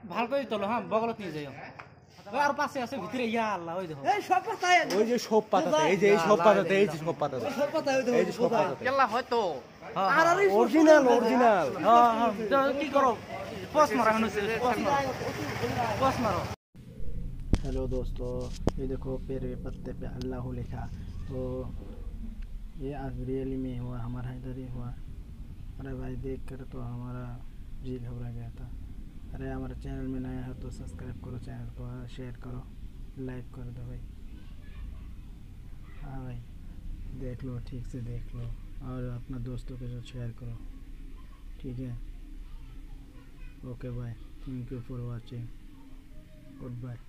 ভাল করে তোলো হ্যাঁ বগলত নিয়ে যাও ওই আর পাশে আছে ভিতরে ইয়া আল্লাহ ওই দেখো এই সব পাতা ওই যে সব পাতাতে এই যে সব পাতাতে এই যে সব পাতাতে সব পাতা এই যে সব পাতাতে কেলা হয়তো আর আর অরিজিনাল অরিজিনাল হ্যাঁ হ্যাঁ কি করো পোস্ট মারা হনুছে পোস্ট মারো। हेलो दोस्तों, ये देखो पेड़ के पत्ते पे अल्लाह लिखा, तो ये आज रियली में हुआ, हमारा इधर ही हुआ। अरे भाई देख कर तो हमारा जी घबरा गया था। अरे हमारे चैनल में नया है तो सब्सक्राइब करो चैनल को, शेयर करो, लाइक कर दो भाई। हाँ भाई देख लो, ठीक से देख लो और अपना दोस्तों के साथ शेयर करो, ठीक है। Okay bye, thank you for watching, good bye.